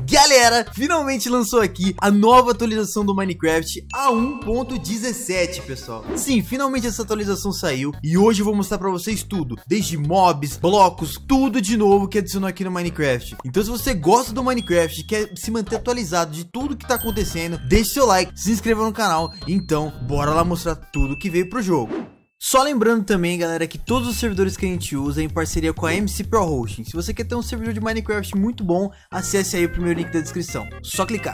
Galera, finalmente lançou aqui a nova atualização do Minecraft, a 1.17, pessoal. Sim, finalmente essa atualização saiu e hoje eu vou mostrar pra vocês tudo, desde mobs, blocos, tudo de novo que adicionou aqui no Minecraft. Então se você gosta do Minecraft e quer se manter atualizado de tudo que tá acontecendo, deixe seu like, se inscreva no canal. Então, bora lá mostrar tudo que veio pro jogo. Só lembrando também, galera, que todos os servidores que a gente usa é em parceria com a MC Pro Hosting. Se você quer ter um servidor de Minecraft muito bom, acesse aí o primeiro link da descrição. Só clicar.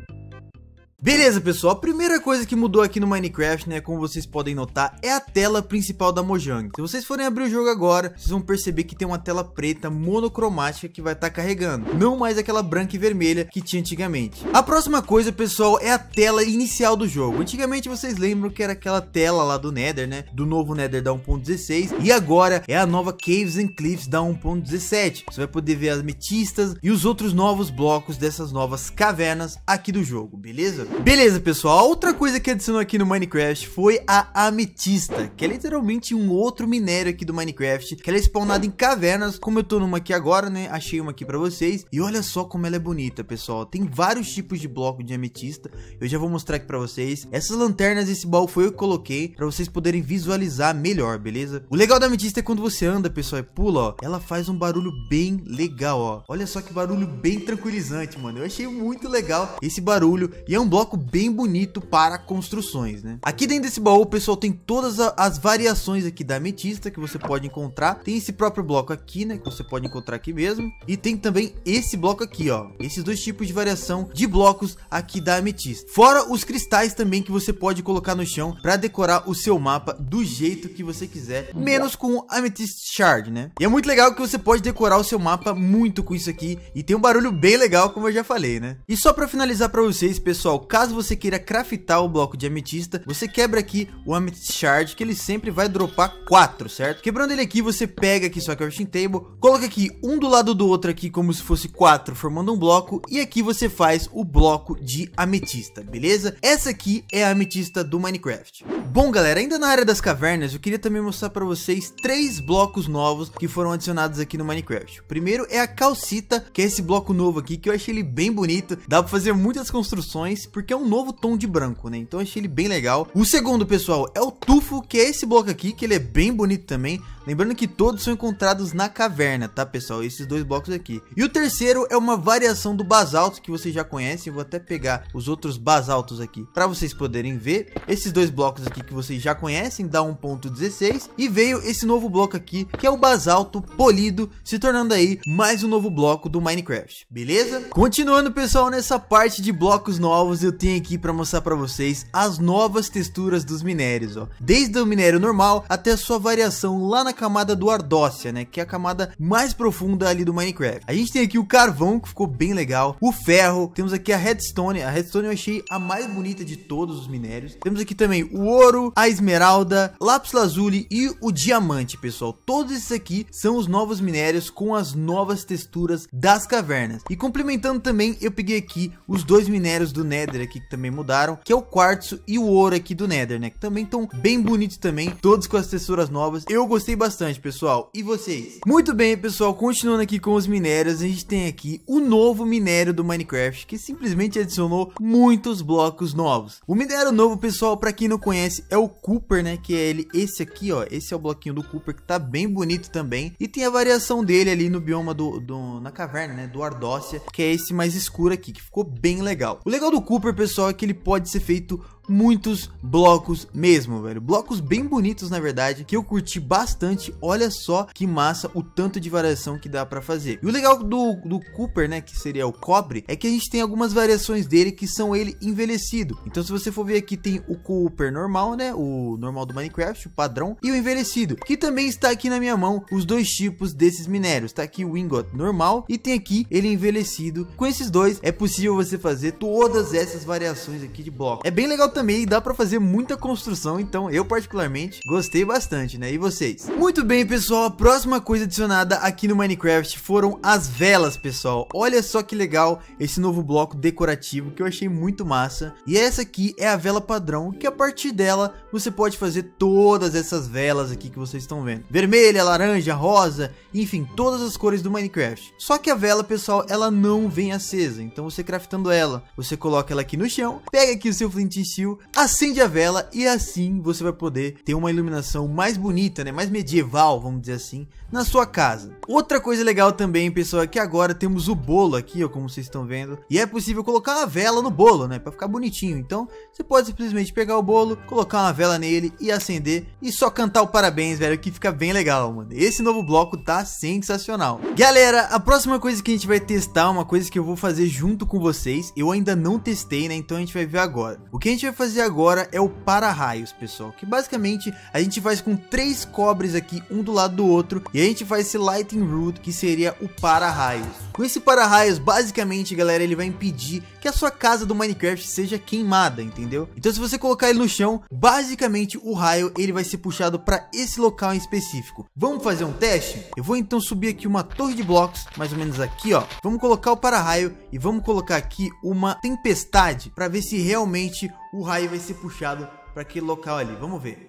Beleza, pessoal, a primeira coisa que mudou aqui no Minecraft, né, como vocês podem notar, é a tela principal da Mojang. Se vocês forem abrir o jogo agora, vocês vão perceber que tem uma tela preta monocromática que vai estar carregando, não mais aquela branca e vermelha que tinha antigamente. A próxima coisa, pessoal, é a tela inicial do jogo. Antigamente vocês lembram que era aquela tela lá do Nether, né, do novo Nether da 1.16, e agora é a nova Caves and Cliffs da 1.17. Você vai poder ver as ametistas e os outros novos blocos dessas novas cavernas aqui do jogo, beleza? Beleza, pessoal, a outra coisa que adicionou aqui no Minecraft foi a ametista, que é literalmente um outro minério aqui do Minecraft, que ela é spawnada em cavernas, como eu tô numa aqui agora, né, achei uma aqui pra vocês, e olha só como ela é bonita, pessoal, tem vários tipos de bloco de ametista, eu já vou mostrar aqui pra vocês. Essas lanternas, esse baú foi eu que coloquei, pra vocês poderem visualizar melhor, beleza? O legal da ametista é quando você anda, pessoal, e pula, ó, ela faz um barulho bem legal, ó, olha só que barulho bem tranquilizante, mano, eu achei muito legal esse barulho, e é um bloco bem bonito para construções, né? Aqui dentro desse baú, pessoal, tem todas as variações aqui da ametista que você pode encontrar. Tem esse próprio bloco aqui, né, que você pode encontrar aqui mesmo, e tem também esse bloco aqui, ó, esses dois tipos de variação de blocos aqui da ametista. Fora os cristais também que você pode colocar no chão para decorar o seu mapa do jeito que você quiser, menos com Amethyst Shard, né? E é muito legal que você pode decorar o seu mapa muito com isso aqui, e tem um barulho bem legal, como eu já falei, né? E só para finalizar para vocês, pessoal, caso você queira craftar o bloco de ametista, você quebra aqui o Amethyst Shard, que ele sempre vai dropar 4, certo? Quebrando ele aqui, você pega aqui sua crafting table, coloca aqui um do lado do outro aqui, como se fosse 4, formando um bloco, e aqui você faz o bloco de ametista, beleza? Essa aqui é a ametista do Minecraft. Bom, galera, ainda na área das cavernas, eu queria também mostrar para vocês 3 blocos novos que foram adicionados aqui no Minecraft. O primeiro é a calcita, que é esse bloco novo aqui, que eu achei ele bem bonito, dá para fazer muitas construções, porque é um novo tom de branco, né? Então eu achei ele bem legal. O segundo, pessoal, é o tufo, que é esse bloco aqui, que ele é bem bonito também. Lembrando que todos são encontrados na caverna, tá, pessoal? Esses dois blocos aqui. E o terceiro é uma variação do basalto, que vocês já conhecem. Eu vou até pegar os outros basaltos aqui para vocês poderem ver. Esses dois blocos aqui que vocês já conhecem, da 1.16. E veio esse novo bloco aqui, que é o basalto polido, se tornando aí mais um novo bloco do Minecraft, beleza? Continuando, pessoal, nessa parte de blocos novos, eu tenho aqui para mostrar para vocês as novas texturas dos minérios, ó. Desde o minério normal até a sua variação lá na camada do Ardócia, né, que é a camada mais profunda ali do Minecraft. A gente tem aqui o carvão, que ficou bem legal, o ferro, temos aqui a redstone eu achei a mais bonita de todos os minérios. Temos aqui também o ouro, a esmeralda, lápis lazuli e o diamante, pessoal. Todos esses aqui são os novos minérios com as novas texturas das cavernas. E complementando também, eu peguei aqui os dois minérios do Nether aqui que também mudaram, que é o quartzo e o ouro aqui do Nether, né, que também estão bem bonitos também, todos com as texturas novas. Eu gostei bastante, pessoal. E vocês? Muito bem, pessoal, continuando aqui com os minérios, a gente tem aqui o novo minério do Minecraft, que simplesmente adicionou muitos blocos novos. O minério novo, pessoal, para quem não conhece, é o Cooper, né, que é ele, esse aqui, ó, esse é o bloquinho do Cooper, que tá bem bonito também, e tem a variação dele ali no bioma na caverna, né, do Ardócia, que é esse mais escuro aqui, que ficou bem legal. O legal do Cooper, pessoal, é que ele pode ser feito muitos blocos mesmo, velho. Blocos bem bonitos, na verdade, que eu curti bastante. Olha só que massa o tanto de variação que dá pra fazer. E o legal do Cooper, né, que seria o cobre, é que a gente tem algumas variações dele que são ele envelhecido. Então se você for ver aqui, tem o Cooper normal, né, o normal do Minecraft, o padrão, e o envelhecido, que também está aqui na minha mão, os dois tipos desses minérios. Tá aqui o ingot normal e tem aqui ele envelhecido. Com esses dois é possível você fazer todas essas variações aqui de bloco. É bem legal também também dá pra fazer muita construção, então eu particularmente gostei bastante, né? E vocês? Muito bem, pessoal, a próxima coisa adicionada aqui no Minecraft foram as velas, pessoal. Olha só que legal esse novo bloco decorativo que eu achei muito massa. E essa aqui é a vela padrão, que a partir dela você pode fazer todas essas velas aqui que vocês estão vendo. Vermelha, laranja, rosa, enfim, todas as cores do Minecraft. Só que a vela, pessoal, ela não vem acesa, então você craftando ela, você coloca ela aqui no chão, pega aqui o seu flint steel, acende a vela e assim você vai poder ter uma iluminação mais bonita, né, mais medieval, vamos dizer assim, na sua casa. Outra coisa legal também, pessoal, é que agora temos o bolo aqui, ó, como vocês estão vendo, e é possível colocar uma vela no bolo, né, pra ficar bonitinho. Então você pode simplesmente pegar o bolo, colocar uma vela nele e acender e só cantar o parabéns, velho, que fica bem legal, mano. Esse novo bloco tá sensacional. Galera, a próxima coisa que a gente vai testar, uma coisa que eu vou fazer junto com vocês, eu ainda não testei, né, então a gente vai ver agora. O que a gente vai fazer agora é o para-raios, pessoal, que basicamente a gente faz com 3 cobres aqui, um do lado do outro, e a gente faz esse lightning rod, que seria o para-raios. Com esse para-raios, basicamente, galera, ele vai impedir que a sua casa do Minecraft seja queimada, entendeu? Então se você colocar ele no chão, basicamente o raio ele vai ser puxado para esse local em específico. Vamos fazer um teste? Eu vou então subir aqui uma torre de blocos, mais ou menos aqui, ó. Vamos colocar o para-raio e vamos colocar aqui uma tempestade para ver se realmente o raio vai ser puxado para aquele local ali. Vamos ver.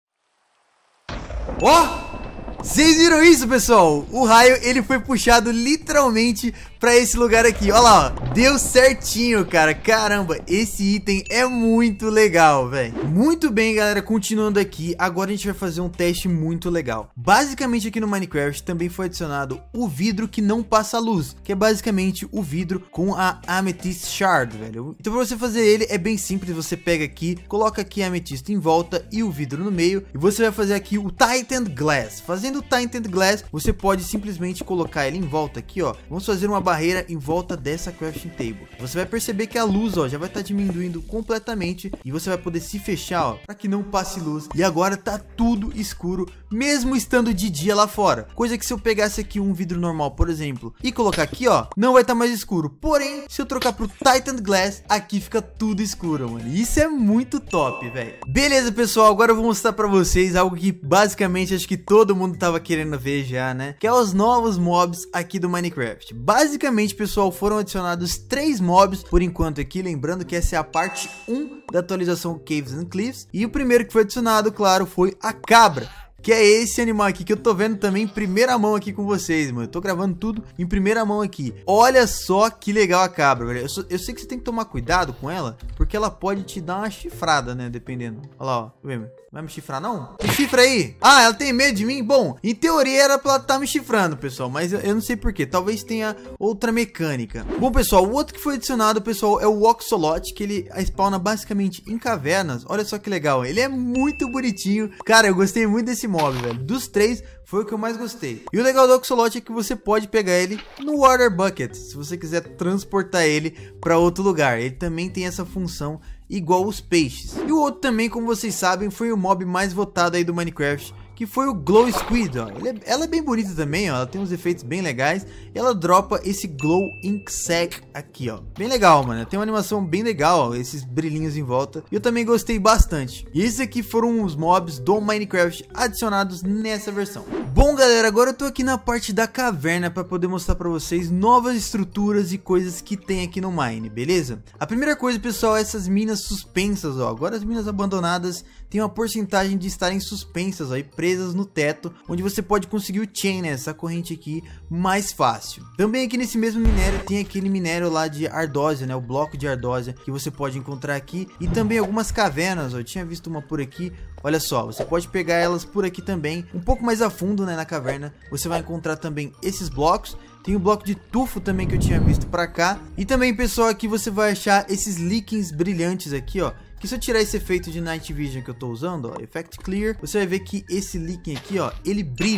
Ó! Vocês viram isso, pessoal? O raio, ele foi puxado literalmente pra esse lugar aqui. Olha lá, ó. Deu certinho, cara. Caramba, esse item é muito legal, velho. Muito bem, galera. Continuando aqui, agora a gente vai fazer um teste muito legal. Basicamente aqui no Minecraft também foi adicionado o vidro que não passa luz, que é basicamente o vidro com a Amethyst Shard, velho. Então pra você fazer ele é bem simples. Você pega aqui, coloca aqui a ametista em volta e o vidro no meio, e você vai fazer aqui o Titaned Glass. Fazendo o Titaned Glass, você pode simplesmente colocar ele em volta aqui, ó. Vamos fazer uma barreira em volta dessa crafting table. Você vai perceber que a luz, ó, já vai estar diminuindo completamente e você vai poder se fechar, ó, para que não passe luz. E agora tá tudo escuro, mesmo estando de dia lá fora. Coisa que se eu pegasse aqui um vidro normal, por exemplo, e colocar aqui, ó, não vai estar mais escuro. Porém, se eu trocar pro Titaned Glass, aqui fica tudo escuro, mano. Isso é muito top, velho. Beleza, pessoal, agora eu vou mostrar para vocês algo que basicamente acho que todo mundo tava querendo ver já, né? Que é os novos mobs aqui do Minecraft. Basicamente, pessoal, foram adicionados 3 mobs por enquanto aqui, lembrando que essa é a parte 1 da atualização Caves and Cliffs, e o primeiro que foi adicionado, claro, foi a cabra, que é esse animal aqui que eu tô vendo também em primeira mão aqui com vocês, mano. Eu tô gravando tudo em primeira mão aqui. Olha só que legal a cabra, velho. Eu sei que você tem que tomar cuidado com ela, porque ela pode te dar uma chifrada, né, dependendo. Olha lá, ó. Vai me chifrar, não? Me chifra aí. Ah, ela tem medo de mim? Bom, em teoria era pra ela estar me chifrando, pessoal, mas eu não sei porquê. Talvez tenha outra mecânica. Bom, pessoal, o outro que foi adicionado, pessoal, é o Oxolot, que ele spawna basicamente em cavernas. Olha só que legal. Ele é muito bonitinho. Cara, eu gostei muito desse mob, velho. Dos 3, foi o que eu mais gostei. E o legal do Oxolot é que você pode pegar ele no Water Bucket, se você quiser transportar ele para outro lugar. Ele também tem essa função igual os peixes. E o outro também, como vocês sabem, foi o mob mais votado aí do Minecraft, que foi o Glow Squid, ó. Ela é bem bonita também, ó. Ela tem uns efeitos bem legais. E ela dropa esse Glow Ink Sac aqui, ó. Bem legal, mano. Tem uma animação bem legal, ó. Esses brilhinhos em volta. E eu também gostei bastante. E esses aqui foram os mobs do Minecraft adicionados nessa versão. Bom, galera, agora eu tô aqui na parte da caverna para poder mostrar para vocês novas estruturas e coisas que tem aqui no Mine, beleza? A primeira coisa, pessoal, é essas minas suspensas, ó. Agora as minas abandonadas têm uma porcentagem de estarem suspensas aí, presas no teto, onde você pode conseguir o chain, né, essa corrente aqui, mais fácil. Também aqui nesse mesmo minério tem aquele minério lá de ardósia, né, o bloco de ardósia que você pode encontrar aqui, e também algumas cavernas, ó. Eu tinha visto uma por aqui. Olha só, você pode pegar elas por aqui também, um pouco mais a fundo, né, na caverna. Você vai encontrar também esses blocos. Tem o bloco de tufo também que eu tinha visto pra cá. E também, pessoal, aqui você vai achar esses líquens brilhantes aqui, ó. Que se eu tirar esse efeito de Night Vision que eu tô usando, ó, Effect Clear, você vai ver que esse líquen aqui, ó, ele brilha.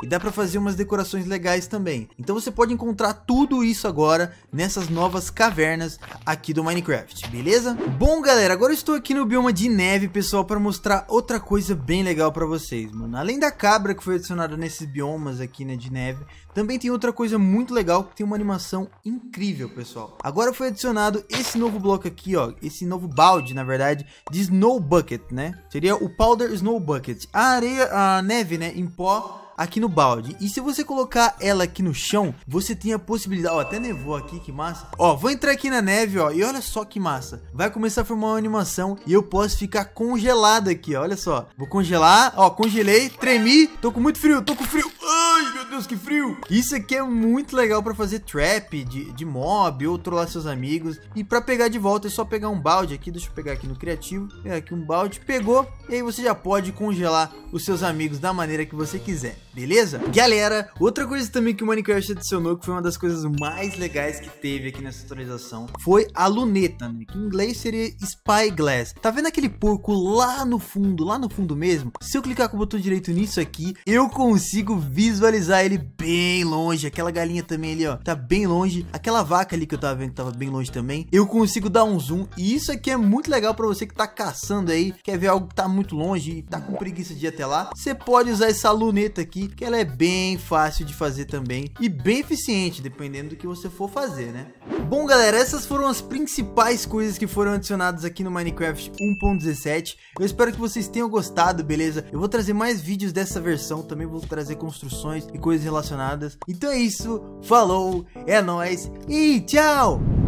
e dá pra fazer umas decorações legais também. Então você pode encontrar tudo isso agora nessas novas cavernas aqui do Minecraft, beleza? Bom, galera, agora eu estou aqui no bioma de neve, pessoal, para mostrar outra coisa bem legal pra vocês, mano. Além da cabra que foi adicionada nesses biomas aqui, né, de neve, também tem outra coisa muito legal que tem uma animação incrível, pessoal. Agora foi adicionado esse novo bloco aqui, ó, esse novo balde, na verdade, de Snow Bucket, né? Seria o Powder Snow Bucket. A areia, a neve, né, em pó aqui no balde. E se você colocar ela aqui no chão, você tem a possibilidade... Ó, até nevou aqui, que massa. Ó, vou entrar aqui na neve, ó, e olha só que massa. Vai começar a formar uma animação e eu posso ficar congelado aqui, ó, olha só. Vou congelar, ó, congelei, tremi, tô com muito frio, tô com frio. Ai, meu Deus, que frio. Isso aqui é muito legal pra fazer trap de mob ou trollar seus amigos. E pra pegar de volta é só pegar um balde aqui, deixa eu pegar aqui no criativo. Pegar aqui um balde, pegou, e aí você já pode congelar os seus amigos da maneira que você quiser. Beleza? Galera, outra coisa também que o Minecraft adicionou, que foi uma das coisas mais legais que teve aqui nessa atualização, foi a luneta, né? Que em inglês seria Spyglass. Tá vendo aquele porco lá no fundo mesmo? Se eu clicar com o botão direito nisso aqui, eu consigo visualizar ele bem longe. Aquela galinha também ali, ó, tá bem longe. Aquela vaca ali que eu tava vendo que tava bem longe também, eu consigo dar um zoom. E isso aqui é muito legal pra você que tá caçando aí, quer ver algo que tá muito longe e tá com preguiça de ir até lá. Você pode usar essa luneta aqui, que ela é bem fácil de fazer também e bem eficiente, dependendo do que você for fazer, né? Bom, galera, essas foram as principais coisas que foram adicionadas aqui no Minecraft 1.17. Eu espero que vocês tenham gostado, beleza? Eu vou trazer mais vídeos dessa versão, também vou trazer construções e coisas relacionadas. Então é isso, falou, é nóis e tchau!